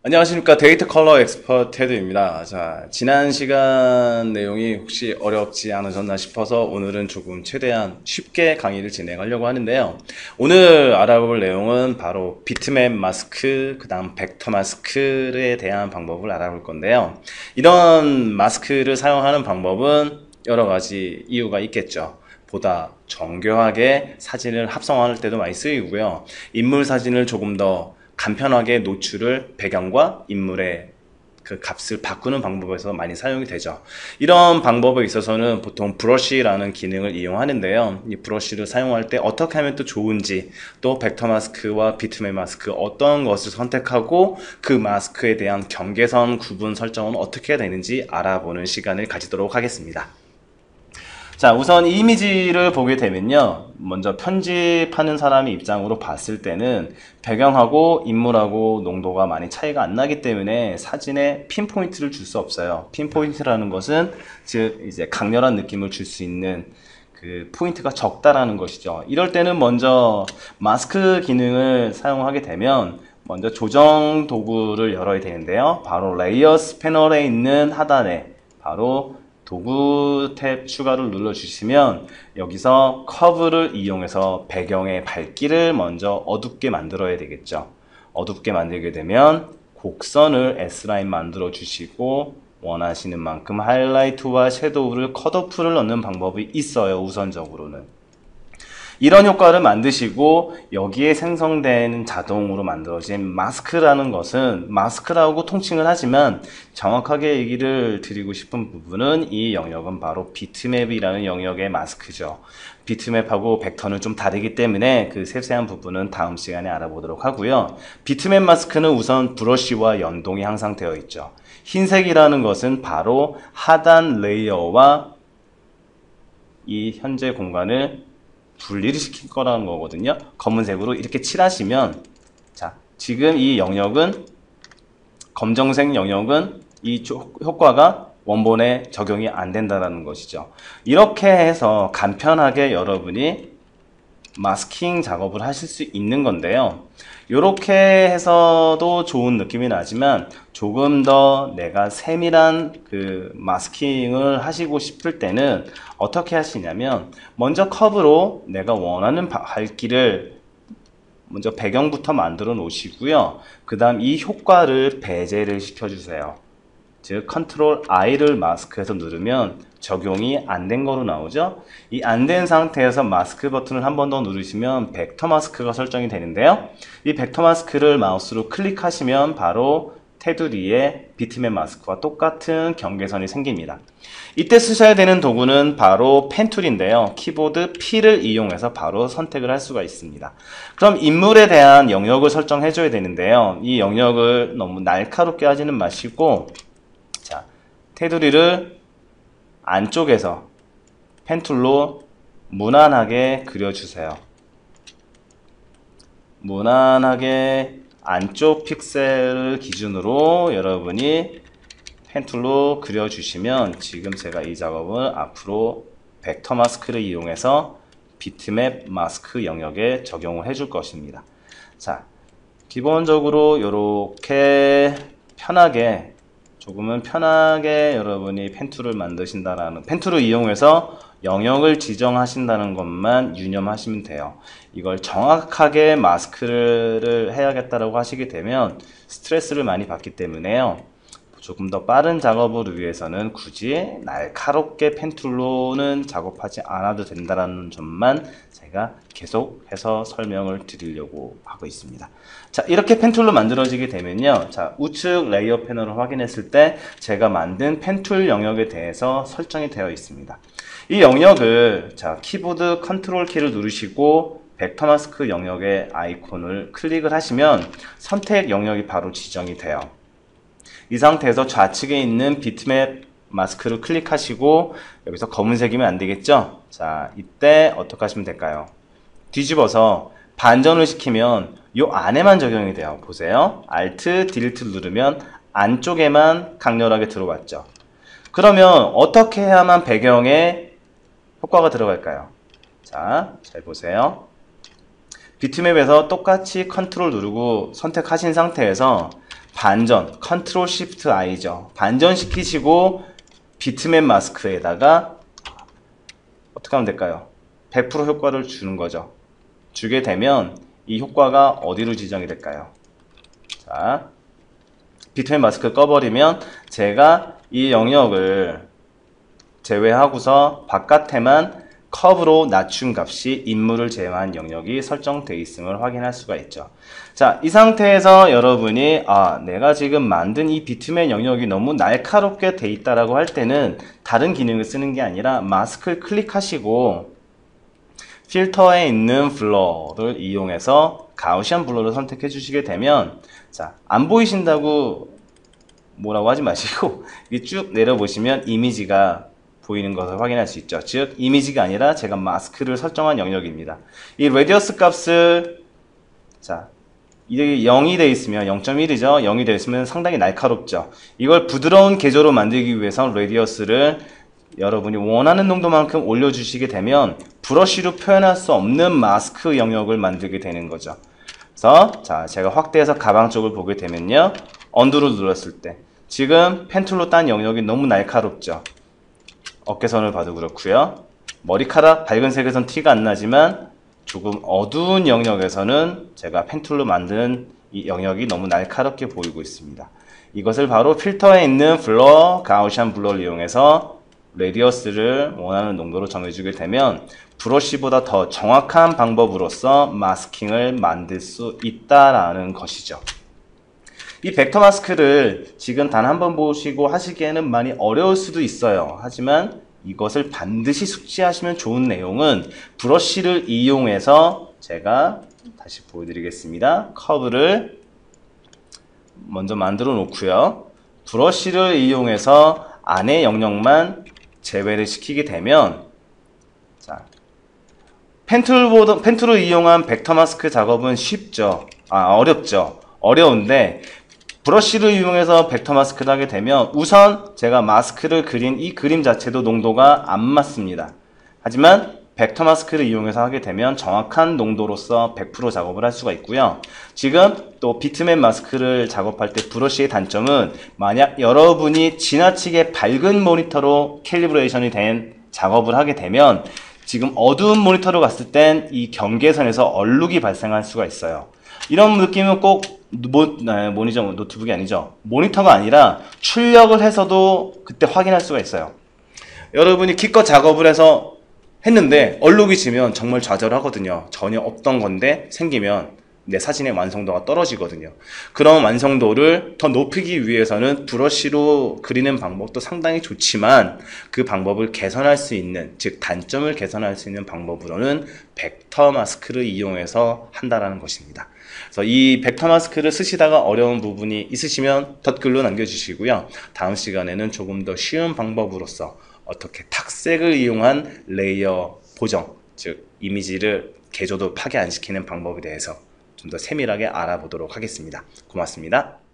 안녕하십니까. 데이터 컬러 엑스퍼트 테드입니다. 자, 지난 시간 내용이 혹시 어렵지 않으셨나 싶어서 오늘은 조금 최대한 쉽게 강의를 진행하려고 하는데요. 오늘 알아볼 내용은 바로 비트맵 마스크, 그 다음 벡터 마스크에 대한 방법을 알아볼 건데요. 이런 마스크를 사용하는 방법은 여러 가지 이유가 있겠죠. 보다 정교하게 사진을 합성할 때도 많이 쓰이고요. 인물 사진을 조금 더 간편하게 노출을 배경과 인물의 그 값을 바꾸는 방법에서 많이 사용이 되죠. 이런 방법에 있어서는 보통 브러쉬라는 기능을 이용하는데요. 이 브러쉬를 사용할 때 어떻게 하면 또 좋은지, 또 벡터 마스크와 비트맵 마스크 어떤 것을 선택하고 그 마스크에 대한 경계선 구분 설정은 어떻게 해야 되는지 알아보는 시간을 가지도록 하겠습니다. 자, 우선 이 이미지를 보게 되면요. 먼저 편집하는 사람의 입장으로 봤을 때는 배경하고 인물하고 농도가 많이 차이가 안 나기 때문에 사진에 핀포인트를 줄 수 없어요. 핀포인트라는 것은 즉 이제 강렬한 느낌을 줄 수 있는 그 포인트가 적다라는 것이죠. 이럴 때는 먼저 마스크 기능을 사용하게 되면 먼저 조정 도구를 열어야 되는데요. 바로 레이어스 패널에 있는 하단에 바로 도구 탭 추가를 눌러주시면 여기서 커브를 이용해서 배경의 밝기를 먼저 어둡게 만들어야 되겠죠. 어둡게 만들게 되면 곡선을 S라인 만들어 주시고 원하시는 만큼 하이라이트와 섀도우를 컷오프를 넣는 방법이 있어요. 우선적으로는. 이런 효과를 만드시고 여기에 생성된 자동으로 만들어진 마스크라는 것은 마스크라고 통칭을 하지만 정확하게 얘기를 드리고 싶은 부분은 이 영역은 바로 비트맵이라는 영역의 마스크죠. 비트맵하고 벡터는 좀 다르기 때문에 그 세세한 부분은 다음 시간에 알아보도록 하고요. 비트맵 마스크는 우선 브러쉬와 연동이 항상 되어 있죠. 흰색이라는 것은 바로 하단 레이어와 이 현재 공간을 분리를 시킬 거라는 거거든요. 검은색으로 이렇게 칠하시면 자, 지금 이 영역은 검정색 영역은 이 효과가 원본에 적용이 안 된다는 것이죠. 이렇게 해서 간편하게 여러분이 마스킹 작업을 하실 수 있는 건데요. 이렇게 해서도 좋은 느낌이 나지만 조금 더 내가 세밀한 그 마스킹을 하시고 싶을 때는 어떻게 하시냐면 먼저 컵으로 내가 원하는 밝기를 먼저 배경부터 만들어 놓으시고요. 그 다음 이 효과를 배제를 시켜주세요. 즉 컨트롤 I를 마스크에서 누르면 적용이 안 된 거로 나오죠. 이 안 된 상태에서 마스크 버튼을 한 번 더 누르시면 벡터 마스크가 설정이 되는데요. 이 벡터 마스크를 마우스로 클릭하시면 바로 테두리에 비트맵 마스크와 똑같은 경계선이 생깁니다. 이때 쓰셔야 되는 도구는 바로 펜 툴인데요. 키보드 P를 이용해서 바로 선택을 할 수가 있습니다. 그럼 인물에 대한 영역을 설정해 줘야 되는데요. 이 영역을 너무 날카롭게 하지는 마시고 자, 테두리를 안쪽에서 펜툴로 무난하게 그려주세요. 무난하게 안쪽 픽셀을 기준으로 여러분이 펜툴로 그려주시면 지금 제가 이 작업을 앞으로 벡터 마스크를 이용해서 비트맵 마스크 영역에 적용을 해줄 것입니다. 자, 기본적으로 이렇게 편하게 조금은 편하게 여러분이 펜툴을 만드신다라는 펜툴을 이용해서 영역을 지정하신다는 것만 유념하시면 돼요. 이걸 정확하게 마스크를 해야겠다라고 하시게 되면 스트레스를 많이 받기 때문에요. 조금 더 빠른 작업을 위해서는 굳이 날카롭게 펜툴로는 작업하지 않아도 된다는 점만 제가 계속해서 설명을 드리려고 하고 있습니다. 자, 이렇게 펜툴로 만들어지게 되면요. 자, 우측 레이어 패널을 확인했을 때 제가 만든 펜툴 영역에 대해서 설정이 되어 있습니다. 이 영역을 자, 키보드 컨트롤 키를 누르시고 벡터 마스크 영역의 아이콘을 클릭을 하시면 선택 영역이 바로 지정이 돼요. 이 상태에서 좌측에 있는 비트맵 마스크를 클릭하시고 여기서 검은색이면 안 되겠죠? 자, 이때 어떻게 하시면 될까요? 뒤집어서 반전을 시키면 이 안에만 적용이 돼요. 보세요. Alt, Delete 누르면 안쪽에만 강렬하게 들어왔죠. 그러면 어떻게 해야만 배경에 효과가 들어갈까요? 자, 잘 보세요. 비트맵에서 똑같이 컨트롤 누르고 선택하신 상태에서 반전, 컨트롤 시프트 I죠. 반전시키시고 비트맵 마스크에다가 어떻게 하면 될까요? 100% 효과를 주는 거죠. 주게 되면 이 효과가 어디로 지정이 될까요? 자, 비트맵 마스크 꺼버리면 제가 이 영역을 제외하고서 바깥에만 커브로 낮춘 값이 인물을 제외한 영역이 설정되어 있음을 확인할 수가 있죠. 자, 이 상태에서 여러분이 내가 지금 만든 이 비트맵 영역이 너무 날카롭게 돼 있다라고 할 때는 다른 기능을 쓰는 게 아니라 마스크를 클릭하시고 필터에 있는 블러를 이용해서 가우시안 블러를 선택해 주시게 되면, 자, 안 보이신다고 뭐라고 하지 마시고 쭉 내려보시면 이미지가 보이는 것을 확인할 수 있죠. 즉 이미지가 아니라 제가 마스크를 설정한 영역입니다. 이 레디어스 값을, 자, 이게 0이 되어 있으면 0.1이죠. 0이 되어 있으면 상당히 날카롭죠. 이걸 부드러운 개조로 만들기 위해서 레디어스를 여러분이 원하는 농도만큼 올려주시게 되면 브러쉬로 표현할 수 없는 마스크 영역을 만들게 되는 거죠. 그래서 자, 제가 확대해서 가방 쪽을 보게 되면요, 언두를 눌렀을 때 지금 펜툴로 딴 영역이 너무 날카롭죠. 어깨선을 봐도 그렇고요. 머리카락 밝은 색에선 티가 안 나지만 조금 어두운 영역에서는 제가 펜툴로 만든 이 영역이 너무 날카롭게 보이고 있습니다. 이것을 바로 필터에 있는 블러, 가우시안 블러를 이용해서 레디어스를 원하는 농도로 정해주게 되면 브러쉬보다 더 정확한 방법으로서 마스킹을 만들 수 있다라는 것이죠. 이 벡터 마스크를 지금 단 한 번 보시고 하시기에는 많이 어려울 수도 있어요. 하지만 이것을 반드시 숙지하시면 좋은 내용은 브러쉬를 이용해서 제가 다시 보여드리겠습니다. 커브를 먼저 만들어 놓고요. 브러쉬를 이용해서 안의 영역만 제외를 시키게 되면, 자, 펜툴을 이용한 벡터 마스크 작업은 쉽죠. 어렵죠. 어려운데 브러쉬를 이용해서 벡터 마스크를 하게 되면 우선 제가 마스크를 그린 이 그림 자체도 농도가 안 맞습니다. 하지만 벡터 마스크를 이용해서 하게 되면 정확한 농도로서 100% 작업을 할 수가 있고요. 지금 또 비트맵 마스크를 작업할 때 브러쉬의 단점은, 만약 여러분이 지나치게 밝은 모니터로 캘리브레이션이 된 작업을 하게 되면 지금 어두운 모니터로 갔을 땐 이 경계선에서 얼룩이 발생할 수가 있어요. 이런 느낌은 꼭 노트북이 아니죠. 모니터가 아니라 출력을 해서도 그때 확인할 수가 있어요. 여러분이 기껏 작업을 해서 했는데 얼룩이 지면 정말 좌절하거든요. 전혀 없던 건데 생기면 내 사진의 완성도가 떨어지거든요. 그런 완성도를 더 높이기 위해서는 브러쉬로 그리는 방법도 상당히 좋지만 그 방법을 개선할 수 있는, 즉 단점을 개선할 수 있는 방법으로는 벡터 마스크를 이용해서 한다라는 것입니다. 그래서 이 벡터 마스크를 쓰시다가 어려운 부분이 있으시면 댓글로 남겨주시고요. 다음 시간에는 조금 더 쉬운 방법으로서 어떻게 탁색을 이용한 레이어 보정, 즉 이미지를 개조도 파괴 안 시키는 방법에 대해서 좀 더 세밀하게 알아보도록 하겠습니다. 고맙습니다.